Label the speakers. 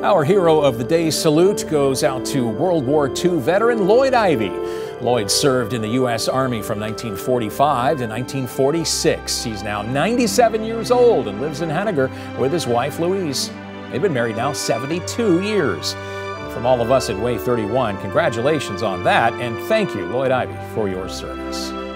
Speaker 1: Our hero of the day salute goes out to World War II veteran Loyd Ivey. Loyd served in the U.S. Army from 1945 to 1946. He's now 97 years old and lives in Henniger with his wife Louise. They've been married now 72 years. And from all of us at Way 31, congratulations on that, and thank you, Loyd Ivey, for your service.